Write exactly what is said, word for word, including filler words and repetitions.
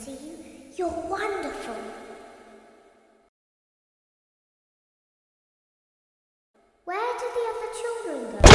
see you. You're wonderful. Where did the other children go?